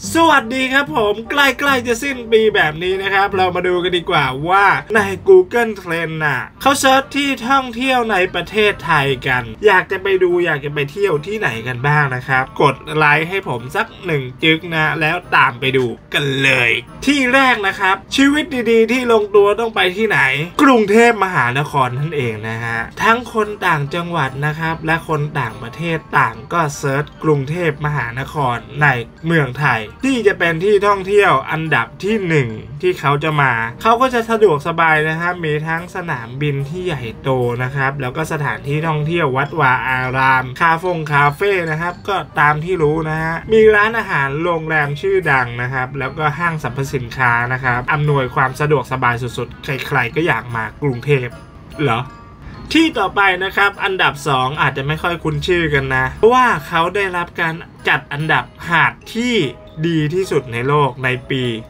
สวัสดีครับผมใกล้ๆจะสิ้นปีแบบนี้นะครับเรามาดูกันดีกว่าว่าใน Google Trend น่ะเขาเซิร์ชที่ท่องเที่ยวในประเทศไทยกันอยากจะไปดูอยากจะไปเที่ยวที่ไหนกันบ้างนะครับกดไลค์ให้ผมสัก1 จึ๊กนะแล้วตามไปดูกันเลยที่แรกนะครับชีวิตดีๆที่ลงตัวต้องไปที่ไหนกรุงเทพมหานครนั่นเองนะฮะทั้งคนต่างจังหวัดนะครับและคนต่างประเทศต่างก็เซิร์ชกรุงเทพมหานครในเมืองไทยที่จะเป็นที่ท่องเที่ยวอันดับที่1ที่เขาจะมาเขาก็จะสะดวกสบายนะครับมีทั้งสนามบินที่ใหญ่โตนะครับแล้วก็สถานที่ท่องเที่ยววัดวาอารามคาเฟ่นะครับก็ตามที่รู้นะฮะมีร้านอาหารโรงแรมชื่อดังนะครับแล้วก็ห้างสรรพสินค้านะครับอำนวยความสะดวกสบายสุดๆใครๆก็อยากมากรุงเทพเหรอที่ต่อไปนะครับอันดับ2อาจจะไม่ค่อยคุ้นชื่อกันนะเพราะว่าเขาได้รับการจัดอันดับหาดที่ดีที่สุดในโลกในปี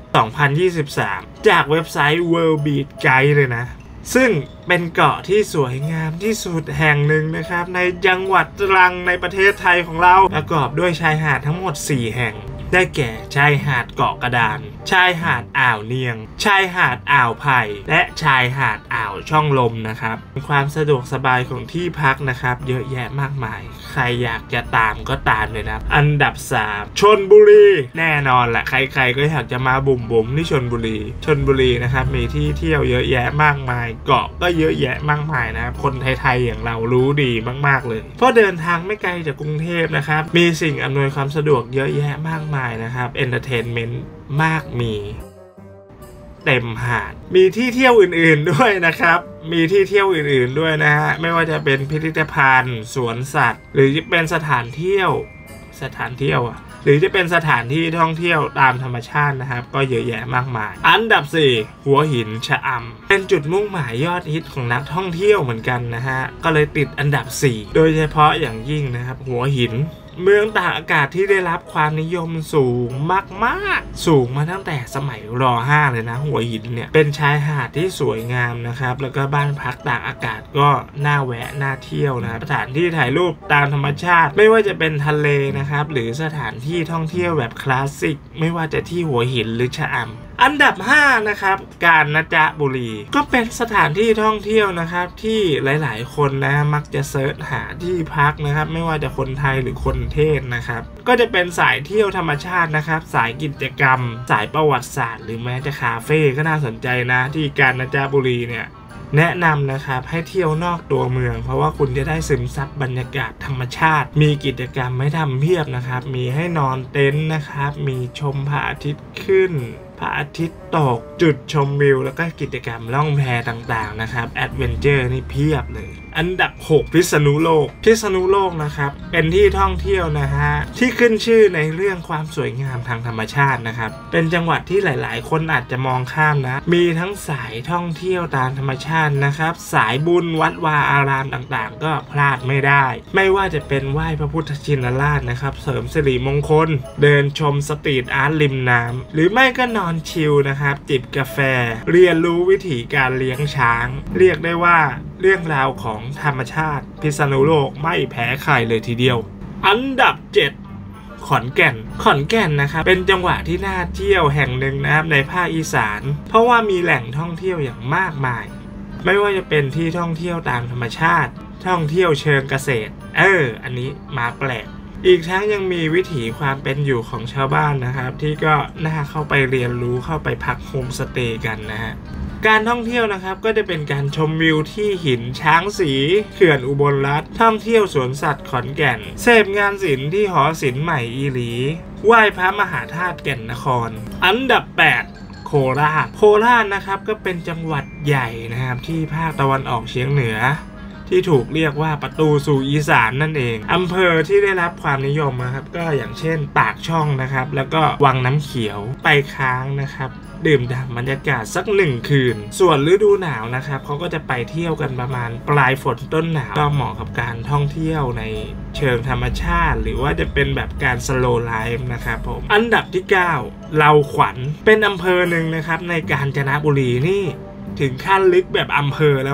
2023 จากเว็บไซต์ World Beach Guide เลยนะซึ่งเป็นเกาะที่สวยงามที่สุดแห่งหนึ่งนะครับในจังหวัดตรังในประเทศไทยของเราประกอบด้วยชายหาดทั้งหมด4แห่งได้แก่ชายหาดเกาะกระดานชายหาดอ่าวเนียงชายหาดอ่าวไผ่และชายหาดอ่าวช่องลมนะครับความสะดวกสบายของที่พักนะครับเยอะแยะมากมายใครอยากจะตามก็ตามเลยนะอันดับ3ชลบุรีแน่นอนแหละใครๆก็อยากจะมาบุ่มที่ชลบุรีนะครับมีที่เที่ยวเยอะแยะมากมายเกาะก็เยอะแยะมากมายนะครับคนไทยๆอย่างเรารู้ดีมากๆเลยเพราะเดินทางไม่ไกลจากกรุงเทพนะครับมีสิ่งอำนวยความสะดวกเยอะแยะมากมายนะครับเอนเตอร์เทนเมนต์มากมีเต็มหาดมีที่เที่ยวอื่นๆด้วยนะครับมีที่เที่ยวอื่นๆด้วยนะฮะไม่ว่าจะเป็นพิพิธภัณฑ์สวนสัตว์หรือจะเป็นสถานเที่ยวหรือจะเป็นสถานที่ท่องเที่ยวตามธรรมชาตินะครับก็เยอะแยะมากมายอันดับ4หัวหินชะอำเป็นจุดมุ่งหมายยอดฮิตของนักท่องเที่ยวเหมือนกันนะฮะก็เลยติดอันดับ4โดยเฉพาะอย่างยิ่งนะครับหัวหินเมืองตากอากาศที่ได้รับความนิยมสูงมากๆสูงมาตั้งแต่สมัยร.5เลยนะหัวหินเนี่ยเป็นชายหาดที่สวยงามนะครับแล้วก็บ้านพักตากอากาศก็น่าแวะน่าเที่ยวนะครับสถานที่ถ่ายรูปตามธรรมชาติไม่ว่าจะเป็นทะเลนะครับหรือสถานที่ท่องเที่ยวแบบคลาสสิกไม่ว่าจะที่หัวหินหรือชะอำอันดับ5นะครับกาญจนบุรีก็เป็นสถานที่ท่องเที่ยวนะครับที่หลายๆคนนะมักจะเซิร์ชหาที่พักนะครับไม่ว่าจะคนไทยหรือคนเทศนะครับก็จะเป็นสายเที่ยวธรรมชาตินะครับสายกิจกรรมสายประวัติศาสตร์หรือแม้แต่คาเฟ่ก็น่าสนใจนะที่กาญจนบุรีเนี่ยแนะนำนะครับให้เที่ยวนอกตัวเมืองเพราะว่าคุณจะได้ซึมซับบรรยากาศธรรมชาติมีกิจกรรมให้ทำเพียบนะครับมีให้นอนเต็นท์นะครับมีชมพระอาทิตย์ขึ้นพระอาทิตย์ตกจุดชมวิวแล้วก็กิจกรรมล่องแพต่างๆนะครับแอดเวนเจอร์นี่เพียบเลยอันดับ6พิษณุโลกนะครับเป็นที่ท่องเที่ยวนะฮะที่ขึ้นชื่อในเรื่องความสวยงามทางธรรมชาตินะครับเป็นจังหวัดที่หลายๆคนอาจจะมองข้ามนะมีทั้งสายท่องเที่ยวตามธรรมชาตินะครับสายบุญวัดวาอารามต่างๆก็พลาดไม่ได้ไม่ว่าจะเป็นไหว้พระพุทธชินราชนะครับเสริมสิริมงคลเดินชมสตรีทอาร์ตริมน้ำหรือไม่ก็นอนชิลนะครับจิบกาแฟเรียนรู้วิธีการเลี้ยงช้างเรียกได้ว่าเรื่องราวของธรรมชาติพิษณุโลกไม่แพ้ใครเลยทีเดียวอันดับ7ขอนแก่นนะครับเป็นจังหวัดที่น่าเที่ยวแห่งหนึ่งนะครับในภาคอีสานเพราะว่ามีแหล่งท่องเที่ยวอย่างมากมายไม่ว่าจะเป็นที่ท่องเที่ยวตามธรรมชาติท่องเที่ยวเชิงเกษตรอันนี้มาแปลกอีกทั้งยังมีวิถีความเป็นอยู่ของชาวบ้านนะครับที่ก็น่าเข้าไปเรียนรู้เข้าไปพักโฮมสเตย์กันนะฮะการท่องเที่ยวนะครับก็จะเป็นการชมวิวที่หินช้างสีเขื่อนอุบลรัตน์ท่องเที่ยวสวนสัตว์ขอนแก่นเสพงานศิลป์ที่หอศิลป์ใหม่อีหลีไหว้พระมหาธาตุแก่นนครอันดับ8โคราชนะครับก็เป็นจังหวัดใหญ่นะครับที่ภาคตะวันออกเฉียงเหนือที่ถูกเรียกว่าประตูสู่อีสานนั่นเองอำเภอที่ได้รับความนิยมนะครับก็อย่างเช่นปากช่องนะครับแล้วก็วังน้ำเขียวไปค้างนะครับดื่มด่ำบรรยากาศสัก1 คืนส่วนฤดูหนาวนะครับเขาก็จะไปเที่ยวกันประมาณปลายฝนต้นหนาวก็เหมาะกับการท่องเที่ยวในเชิงธรรมชาติหรือว่าจะเป็นแบบการสโลว์ไลฟ์นะครับผมอันดับที่9เลาขวัญเป็นอำเภอหนึ่งนะครับในกาญจนบุรีนี่ถึงขั้นลึกแบบอำเภอแล้วนะ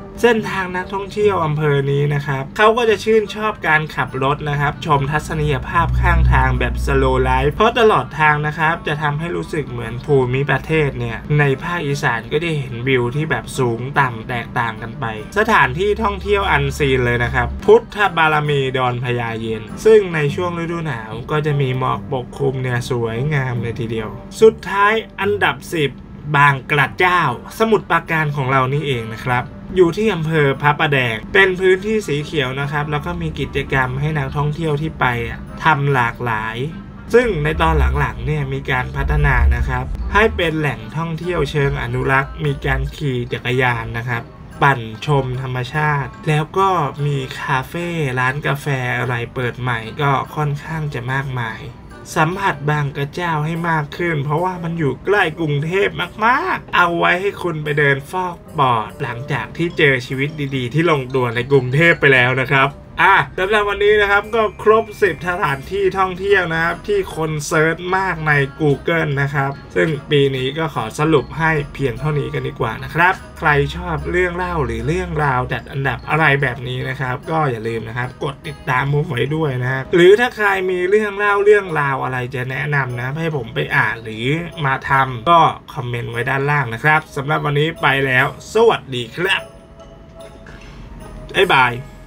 เส้นทางนักท่องเที่ยวอำเภอนี้นะครับเขาก็จะชื่นชอบการขับรถนะครับชมทัศนียภาพข้างทางแบบสโลว์ไลฟ์เพราะตลอดทางนะครับจะทำให้รู้สึกเหมือนภูมิประเทศเนี่ยในภาคอีสานก็ได้เห็นวิวที่แบบสูงต่ำแตกต่างกันไปสถานที่ท่องเที่ยวอันซีนเลยนะครับพุทธบารมีดอนพญาเย็นซึ่งในช่วงฤดูหนาวก็จะมีหมอกปกคลุมเนี่ยสวยงามเลยทีเดียวสุดท้ายอันดับ10บางกระเจ้าสมุทรปราการของเรานี่เองนะครับอยู่ที่อำเภอพระประแดงเป็นพื้นที่สีเขียวนะครับแล้วก็มีกิจกรรมให้นักท่องเที่ยวที่ไปทำหลากหลายซึ่งในตอนหลังๆเนี่ยมีการพัฒนานะครับให้เป็นแหล่งท่องเที่ยวเชิงอนุรักษ์มีการขี่จักรยานนะครับปั่นชมธรรมชาติแล้วก็มีคาเฟ่ร้านกาแฟอะไรเปิดใหม่ก็ค่อนข้างจะมากมายสัมผัสบางกระเจ้าให้มากขึ้นเพราะว่ามันอยู่ใกล้กรุงเทพมากๆเอาไว้ให้คุณไปเดินฟอกปอดหลังจากที่เจอชีวิตดีๆที่ลงตัวในกรุงเทพไปแล้วนะครับสำหรับวันนี้นะครับก็ครบ10สถานที่ท่องเที่ยวนะครับที่คนเซิร์ชมากใน Google นะครับซึ่งปีนี้ก็ขอสรุปให้เพียงเท่านี้กันดีกว่านะครับใครชอบเรื่องเล่าหรือเรื่องราวจัดอันดับอะไรแบบนี้นะครับก็อย่าลืมนะครับกดติดตามผมไว้ด้วยนะครับหรือถ้าใครมีเรื่องเล่าเรื่องราวอะไรจะแนะนำนะให้ผมไปอ่านหรือมาทำก็คอมเมนต์ไว้ด้านล่างนะครับสำหรับวันนี้ไปแล้วสวัสดีครับบ๊ายบาย